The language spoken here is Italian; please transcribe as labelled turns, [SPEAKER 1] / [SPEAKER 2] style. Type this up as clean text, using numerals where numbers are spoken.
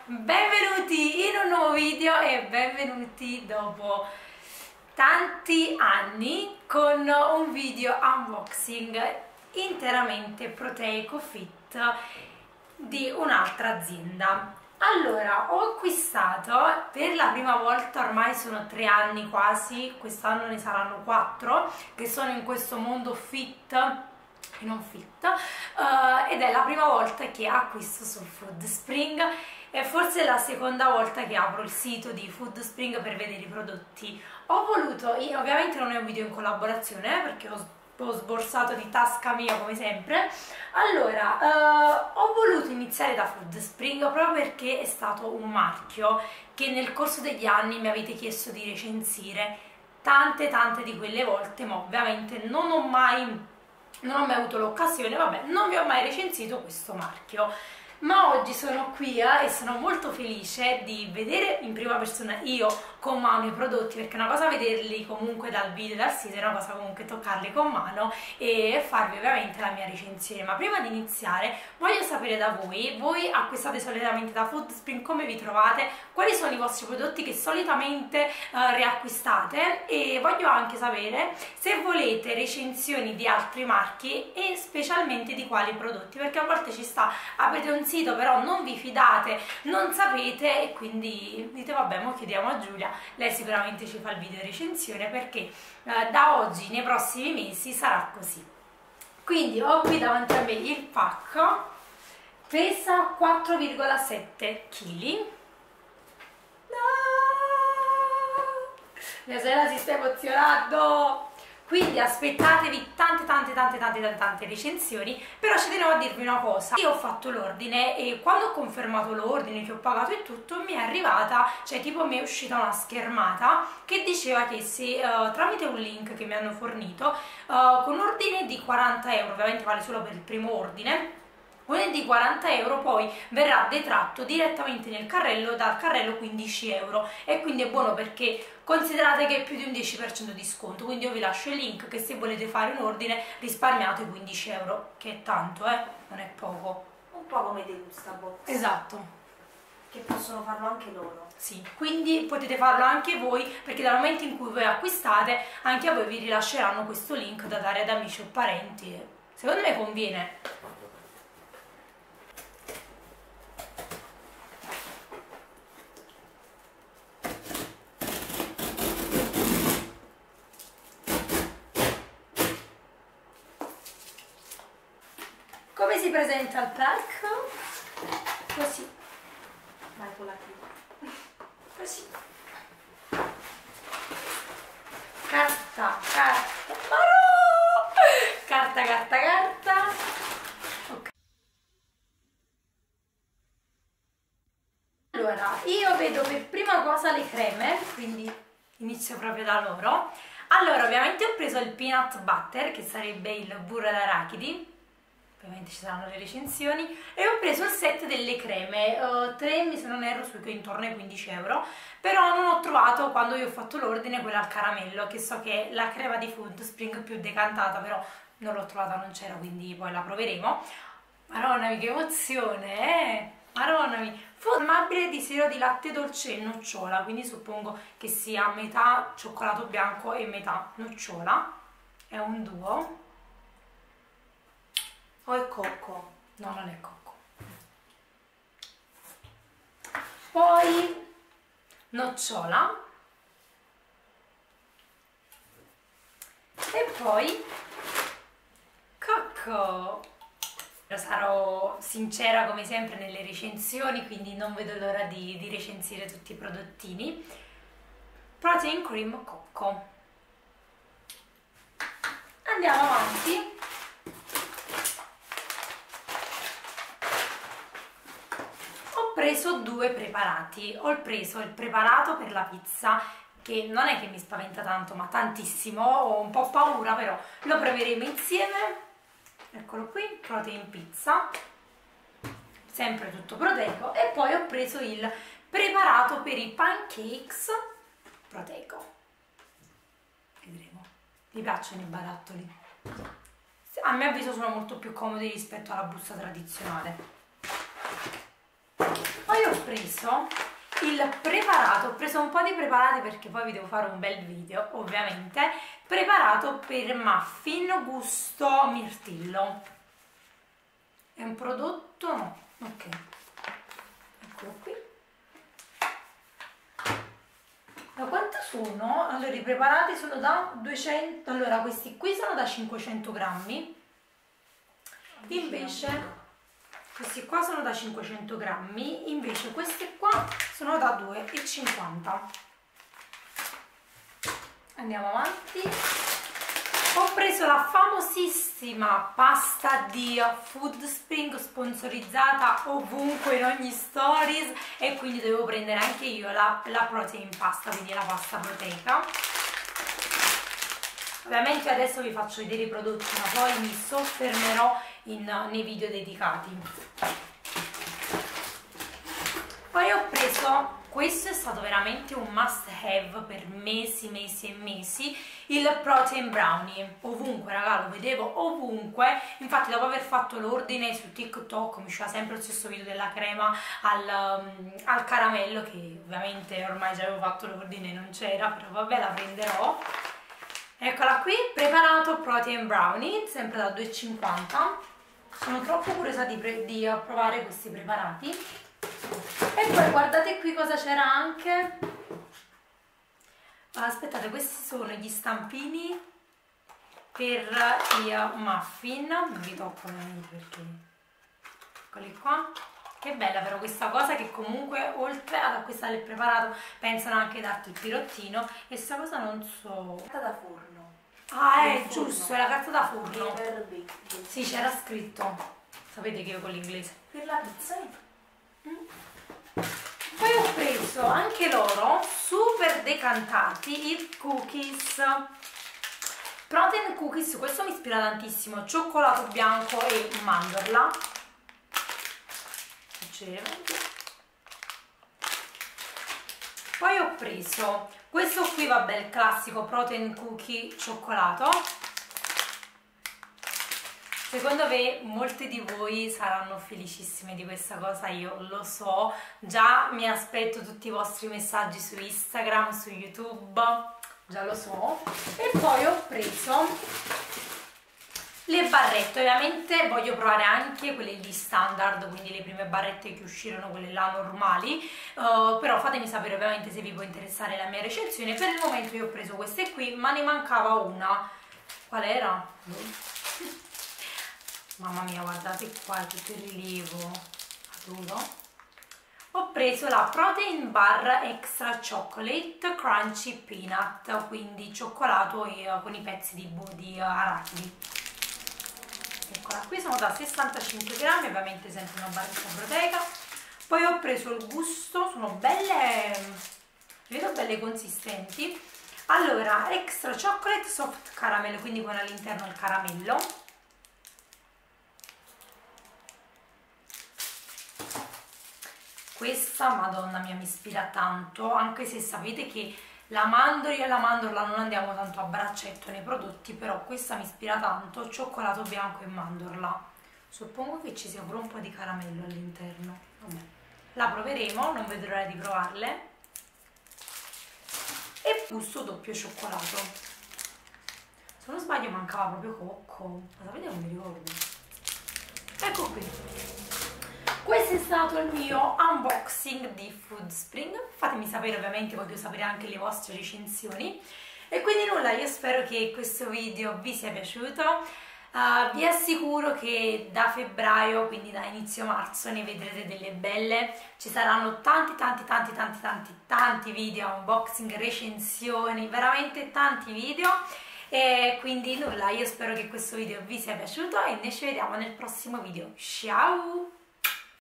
[SPEAKER 1] Benvenuti in un nuovo video e benvenuti dopo tanti anni con un video unboxing interamente proteico fit di un'altra azienda. Allora, ho acquistato per la prima volta, ormai sono 3 anni quasi, quest'anno ne saranno 4, che sono in questo mondo fit e non fit, ed è la prima volta che acquisto su Foodspring e forse è la seconda volta che apro il sito di Foodspring per vedere i prodotti. Ho voluto, ovviamente non è un video in collaborazione perché ho sborsato di tasca mia come sempre. Allora, ho voluto iniziare da Foodspring proprio perché è stato un marchio che nel corso degli anni mi avete chiesto di recensire tante di quelle volte, ma ovviamente non ho mai avuto l'occasione, vabbè, non vi ho mai recensito questo marchio. Ma oggi sono qui e sono molto felice di vedere in prima persona io con mano i prodotti, perché è una cosa vederli comunque dal video e dal sito, è una cosa comunque toccarli con mano e farvi ovviamente la mia recensione. Ma prima di iniziare voglio sapere da voi acquistate solitamente da Foodspring, come vi trovate, quali sono i vostri prodotti che solitamente riacquistate, e voglio anche sapere se volete recensioni di altri marchi e specialmente di quali prodotti, perché a volte ci sta, avete un sito però non vi fidate, non sapete e quindi dite vabbè, mo chiediamo a Giulia, lei sicuramente ci fa il video recensione, perché da oggi nei prossimi mesi sarà così. Quindi ho qui davanti a me il pacco, pesa 4,7 kg. Mia sorella si sta emozionando! Quindi aspettatevi tante recensioni, però ci tenevo a dirvi una cosa. Io ho fatto l'ordine e quando ho confermato l'ordine, che ho pagato e tutto, mi è arrivata, cioè tipo mi è uscita una schermata che diceva che se tramite un link che mi hanno fornito, con un ordine di 40 euro, ovviamente vale solo per il primo ordine, di 40 euro poi verrà detratto direttamente nel carrello, dal carrello 15 euro, e quindi è buono perché considerate che è più di un 10% di sconto, quindi io vi lascio il link che se volete fare un ordine risparmiate 15 euro, che è tanto, non è poco.
[SPEAKER 2] Un po' come dei Gustavo.
[SPEAKER 1] Esatto.
[SPEAKER 2] Che possono farlo anche loro.
[SPEAKER 1] Sì, quindi potete farlo anche voi, perché dal momento in cui voi acquistate, anche a voi vi rilasceranno questo link da dare ad amici o parenti. Secondo me conviene. Come si presenta il pacco? Così.
[SPEAKER 2] Vai con la chiave.
[SPEAKER 1] Così. Carta. Ma no! Carta. Ok. Allora, io vedo per prima cosa le creme, quindi inizio proprio da loro. Allora, ovviamente ho preso il peanut butter, che sarebbe il burro d'arachidi, ovviamente ci saranno le recensioni, e ho preso il set delle creme, 3 se non erro sui intorno ai 15 euro, però non ho trovato, quando io ho fatto l'ordine, quella al caramello, che so che è la crema di Foodspring più decantata, però non l'ho trovata, non c'era, quindi poi la proveremo. Madonna, che emozione, Madonna, formabile di siero di latte dolce e nocciola, quindi suppongo che sia metà cioccolato bianco e metà nocciola, è un duo.
[SPEAKER 2] O è cocco?
[SPEAKER 1] No, non è cocco. Poi nocciola. E poi cocco. Sarò sincera come sempre nelle recensioni, quindi non vedo l'ora di recensire tutti i prodottini. Protein cream cocco. Andiamo avanti. Ho preso 2 preparati. Ho preso il preparato per la pizza, che non è che mi spaventa tanto, ma tantissimo, ho un po' paura, però lo proveremo insieme. Eccolo qui, protein pizza, sempre tutto proteico. E poi ho preso il preparato per i pancakes proteico. Vedremo, mi piacciono i barattoli, a mio avviso sono molto più comodi rispetto alla busta tradizionale. Poi ho preso il preparato, ho preso un po' di preparati perché poi vi devo fare un bel video, ovviamente. Preparato per muffin gusto mirtillo. È un prodotto? No, ok. Eccolo qui. Da quanto sono? Allora, i preparati sono da 200, allora questi qui sono da 500 grammi, invece questi qua sono da 500 grammi, invece questi qua sono da 2,50. Andiamo avanti. Ho preso la famosissima pasta di Food Spring, sponsorizzata ovunque in ogni stories, e quindi dovevo prendere anche io la protein pasta, quindi la pasta proteica. Ovviamente adesso vi faccio vedere i prodotti, ma poi mi soffermerò nei video dedicati. Poi ho preso, questo è stato veramente un must have per mesi e mesi, il protein brownie. Ovunque, raga, lo vedevo ovunque. Infatti dopo aver fatto l'ordine su TikTok mi usciva sempre lo stesso video della crema al caramello, che ovviamente ormai già avevo fatto l'ordine e non c'era, però vabbè, la prenderò. Eccola qui, preparato protein brownie, sempre da 2,50. Sono troppo curiosa di provare questi preparati. E poi guardate qui cosa c'era anche. Aspettate, questi sono gli stampini per i muffin. Non vi tocco ovviamente perché eccoli qua. Che bella però questa cosa, che comunque oltre ad acquistare il preparato pensano anche darti il pirottino. E questa cosa non so.
[SPEAKER 2] Carta da forno.
[SPEAKER 1] Ah, è
[SPEAKER 2] Del
[SPEAKER 1] giusto,
[SPEAKER 2] forno.
[SPEAKER 1] è la carta da forno.
[SPEAKER 2] Per
[SPEAKER 1] Sì, c'era scritto. Sapete che io con l'inglese.
[SPEAKER 2] per la pizza.
[SPEAKER 1] Poi ho preso anche loro, super decantati, i cookies. Protein cookies, questo mi ispira tantissimo. Cioccolato bianco e mandorla. Poi ho preso questo qui, vabbè, il classico protein cookie cioccolato. Secondo me molte di voi saranno felicissime di questa cosa, io lo so, già mi aspetto tutti i vostri messaggi su Instagram, su YouTube, già lo so. E poi ho preso le barrette, ovviamente voglio provare anche quelle lì standard, quindi le prime barrette che uscirono, quelle là normali, però fatemi sapere ovviamente se vi può interessare la mia recensione. Per il momento io ho preso queste qui, ma ne mancava una. Qual era? Mamma mia, guardate qua, tutto il rilievo, adoro. Ho preso la Protein Bar Extra Chocolate Crunchy Peanut, quindi cioccolato e con i pezzi di arachidi. Eccola qui, sono da 65 grammi, ovviamente sempre una barretta proteica. Poi ho preso il gusto, sono belle, vedo belle consistenti. Allora, Extra Chocolate Soft Caramel, quindi con all'interno il caramello. Questa, madonna mia, mi ispira tanto, anche se sapete che la mandorla e la mandorla non andiamo tanto a braccetto nei prodotti, però questa mi ispira tanto, cioccolato bianco e mandorla. Suppongo che ci sia pure un po' di caramello all'interno. Vabbè, la proveremo, non vedo l'ora di provarle. E gusto doppio cioccolato. Se non sbaglio mancava proprio cocco, ma sapete, non mi ricordo. Ecco qui. Questo è stato il mio unboxing di Food Spring. Fatemi sapere, ovviamente voglio sapere anche le vostre recensioni. E quindi nulla, io spero che questo video vi sia piaciuto. Vi assicuro che da febbraio, quindi da inizio marzo, ne vedrete delle belle. Ci saranno tanti video, unboxing, recensioni, veramente tanti video. E quindi nulla, io spero che questo video vi sia piaciuto e noi ci vediamo nel prossimo video. Ciao!